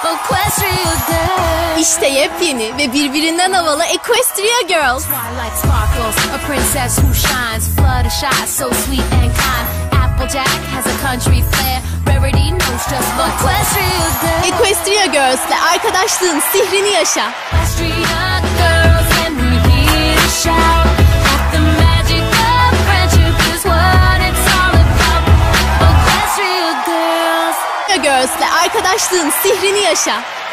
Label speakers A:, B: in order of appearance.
A: Equestria Girls.
B: İşte yepyeni ve birbirinden havalı Equestria Girls.
A: Twilight Sparkle, a princess who shines. Fluttershy, so sweet and kind. Applejack has a country flair. Rarity knows just Equestria Girls.
B: Equestria Girls'le arkadaşlığın sihrini yaşa.
A: Equestria Girls, and we're here to shout at the magic of friendship is what it's all about. Equestria Girls.
B: Girls'le arkadaşlığın sihrini yaşa.